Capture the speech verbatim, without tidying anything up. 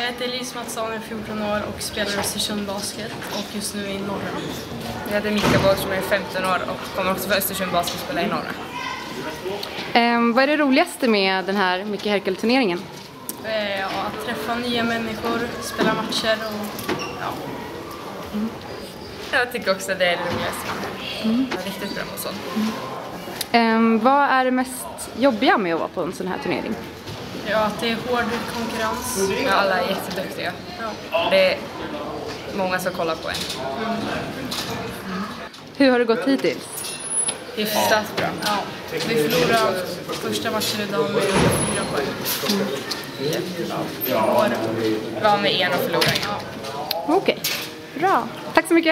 heter Elise Mattsson, är fjorton år och spelar i Östersund Basket och just nu i norra. Jag heter Mika Båg som är femton år och kommer också för Östersund Basket och spela i norra. Um, vad är det roligaste med den här Micke Herkel-turneringen? Eh, ja, att träffa nya människor, spela matcher och ja. Mm. Jag tycker också det är det roligaste. Mm. Jag är riktigt bra på sånt. Mm. Um, vad är det mest jobbiga med att vara på en sån här turnering? Ja, att det är hård konkurrens. Ja, alla är jätteduktiga. Ja. Det är många som kollar på en. Mm. Mm. Hur har det gått hittills? Hyfsat bra. Ja. Vi förlorade första matchen idag med fyra poäng. Mm. Ja. Vi var med en och förlorade. Ja. Okej, okay. Bra. Tack så mycket.